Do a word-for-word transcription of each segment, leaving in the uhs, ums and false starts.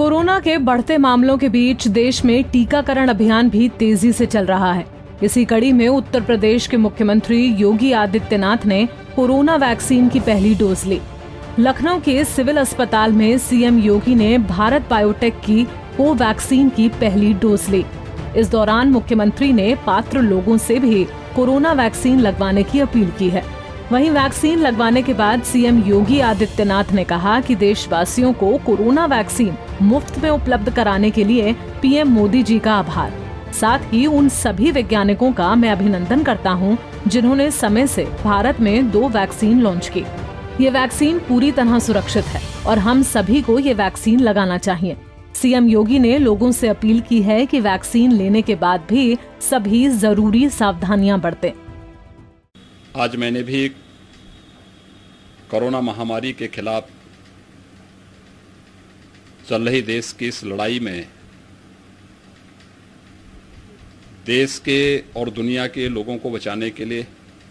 Corona के बढ़ते मामलों के बीच देश में टीकाकरण अभियान भी तेजी से चल रहा है। इसी कड़ी में उत्तर प्रदेश के मुख्यमंत्री योगी आदित्यनाथ ने कोरोना वैक्सीन की पहली डोज ली। लखनऊ के सिविल अस्पताल में सीएम योगी ने भारत बायोटेक की कोवैक्सीन की पहली डोज ली। इस दौरान मुख्यमंत्री ने पात्र लोगों से भी कोरोना वैक्सीन लगवाने की अपील की है। वहीं वैक्सीन लगवाने के बाद सीएम योगी आदित्यनाथ ने कहा कि देशवासियों को कोरोना वैक्सीन मुफ्त में उपलब्ध कराने के लिए पीएम मोदी जी का आभार। साथ ही उन सभी वैज्ञानिकों का मैं अभिनंदन करता हूं जिन्होंने समय से भारत में दो वैक्सीन लॉन्च की। ये वैक्सीन पूरी तरह सुरक्षित है और हम सभी को ये वैक्सीन लगाना चाहिए। सीएम योगी ने लोगों से अपील की है कि वैक्सीन लेने के बाद भी सभी जरूरी सावधानियां बरतें। आज मैंने भी कोरोना महामारी के खिलाफ चल रही देश की इस लड़ाई में देश के और दुनिया के लोगों को बचाने के लिए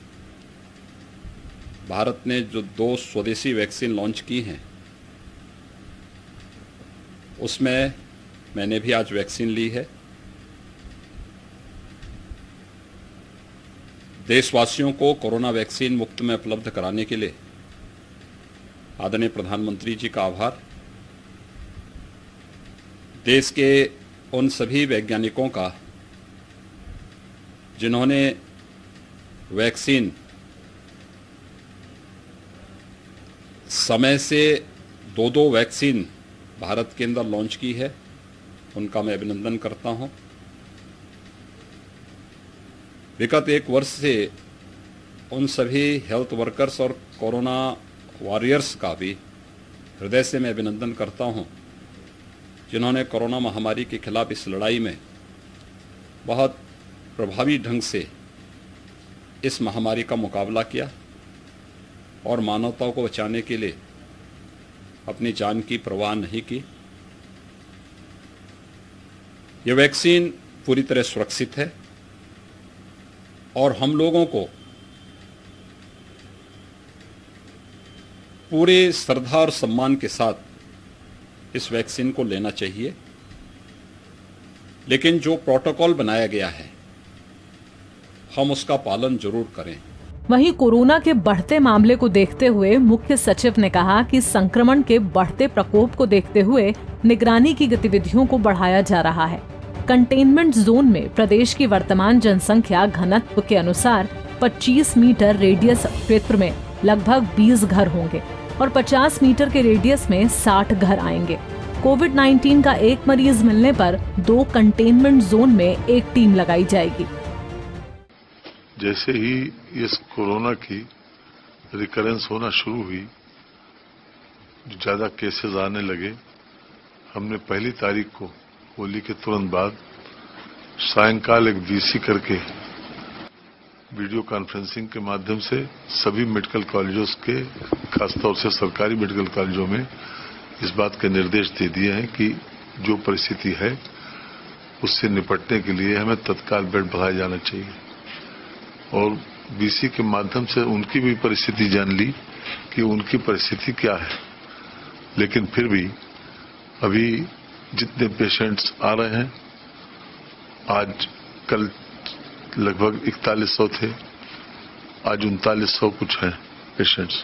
भारत ने जो दो स्वदेशी वैक्सीन लॉन्च की हैं, उसमें मैंने भी आज वैक्सीन ली है। देशवासियों को कोरोना वैक्सीन मुफ्त में उपलब्ध कराने के लिए आदरणीय प्रधानमंत्री जी का आभार। देश के उन सभी वैज्ञानिकों का जिन्होंने वैक्सीन समय से दो दो वैक्सीन भारत के अंदर लॉन्च की है, उनका मैं अभिनंदन करता हूं। विगत एक वर्ष से उन सभी हेल्थ वर्कर्स और कोरोना वॉरियर्स का भी हृदय से मैं अभिनंदन करता हूं, जिन्होंने कोरोना महामारी के खिलाफ इस लड़ाई में बहुत प्रभावी ढंग से इस महामारी का मुकाबला किया और मानवता को बचाने के लिए अपनी जान की परवाह नहीं की। यह वैक्सीन पूरी तरह सुरक्षित है और हम लोगों को पूरे श्रद्धा और सम्मान के साथ इस वैक्सीन को लेना चाहिए। लेकिन जो प्रोटोकॉल बनाया गया है, हम उसका पालन जरूर करें। वहीं कोरोना के बढ़ते मामले को देखते हुए मुख्य सचिव ने कहा कि संक्रमण के बढ़ते प्रकोप को देखते हुए निगरानी की गतिविधियों को बढ़ाया जा रहा है। कंटेनमेंट जोन में प्रदेश की वर्तमान जनसंख्या घनत्व के अनुसार पच्चीस मीटर रेडियस क्षेत्र में लगभग बीस घर होंगे और पचास मीटर के रेडियस में साठ घर आएंगे। कोविड उन्नीस का एक मरीज मिलने पर दो कंटेनमेंट जोन में एक टीम लगाई जाएगी। जैसे ही इस कोरोना की रिकरेंस होना शुरू हुई, ज्यादा केसेस आने लगे, हमने पहली तारीख को होली के तुरंत बाद सायंकाल एक वीसी करके वीडियो कॉन्फ्रेंसिंग के माध्यम से सभी मेडिकल कॉलेजों के, खासतौर से सरकारी मेडिकल कॉलेजों में इस बात के निर्देश दे दिए हैं कि जो परिस्थिति है उससे निपटने के लिए हमें तत्काल बेड बढ़ाया जाना चाहिए। और वीसी के माध्यम से उनकी भी परिस्थिति जान ली कि उनकी परिस्थिति क्या है। लेकिन फिर भी अभी जितने पेशेंट्स आ रहे हैं, आज कल लगभग इकतालीस सौ थे, आज उनतालीस सौ कुछ हैं पेशेंट्स,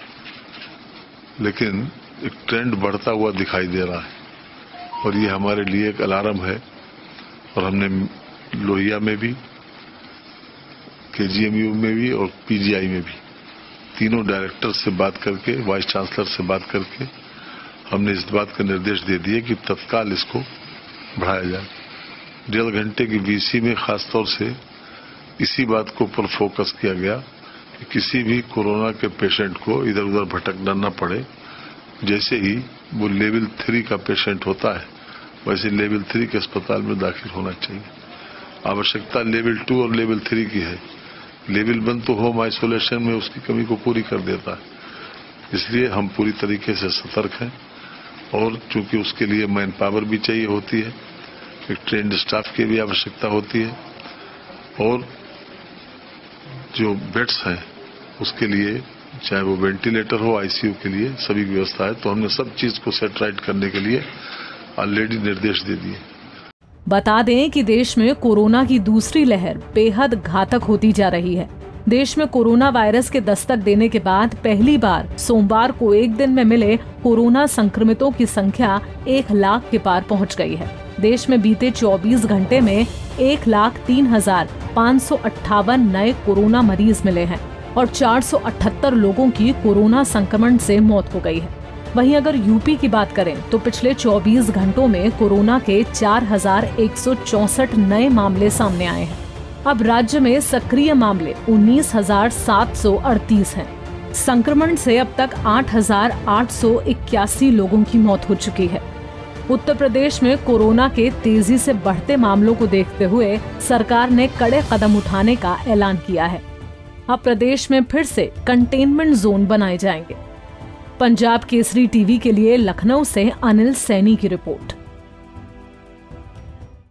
लेकिन एक ट्रेंड बढ़ता हुआ दिखाई दे रहा है और ये हमारे लिए एक अलार्म है। और हमने लोहिया में भी, केजीएमयू में भी और पीजीआई में भी तीनों डायरेक्टर से बात करके, वाइस चांसलर से बात करके हमने इस बात का निर्देश दे दिए कि तत्काल इसको बढ़ाया जाए। डेढ़ घंटे की वीसी में खासतौर से इसी बात को पर फोकस किया गया कि किसी भी कोरोना के पेशेंट को इधर उधर भटकना न पड़े। जैसे ही वो लेवल थ्री का पेशेंट होता है, वैसे लेवल थ्री के अस्पताल में दाखिल होना चाहिए। आवश्यकता लेवल टू और लेवल थ्री की है। लेवल वन तो होम आइसोलेशन में उसकी कमी को पूरी कर देता है। इसलिए हम पूरी तरीके से सतर्क हैं और चूंकि उसके लिए मैन पावर भी चाहिए होती है, एक ट्रेंड स्टाफ की भी आवश्यकता होती है और जो बेड्स हैं उसके लिए, चाहे वो वेंटिलेटर हो, आईसीयू के लिए सभी व्यवस्था है। तो हमने सब चीज को सेट राइट करने के लिए ऑलरेडी निर्देश दे दिए। बता दें कि देश में कोरोना की दूसरी लहर बेहद घातक होती जा रही है। देश में कोरोना वायरस के दस्तक देने के बाद पहली बार सोमवार को एक दिन में मिले कोरोना संक्रमितों की संख्या एक लाख के पार पहुंच गई है। देश में बीते चौबीस घंटे में एक लाख तीन हजार पाँच सौ अट्ठावन नए कोरोना मरीज मिले हैं और चार सौ अठहत्तर लोगों की कोरोना संक्रमण से मौत हो गई है। वहीं अगर यूपी की बात करें तो पिछले चौबीस घंटों में कोरोना के चार हजार एक सौ चौसठ नए मामले सामने आए हैं। अब राज्य में सक्रिय मामले उन्नीस हजार सात सौ अड़तीस हैं। संक्रमण से अब तक आठ हजार आठ सौ इक्यासी लोगों की मौत हो चुकी है। उत्तर प्रदेश में कोरोना के तेजी से बढ़ते मामलों को देखते हुए सरकार ने कड़े कदम उठाने का ऐलान किया है। अब प्रदेश में फिर से कंटेनमेंट जोन बनाए जाएंगे। पंजाब केसरी टीवी के लिए लखनऊ से अनिल सैनी की रिपोर्ट।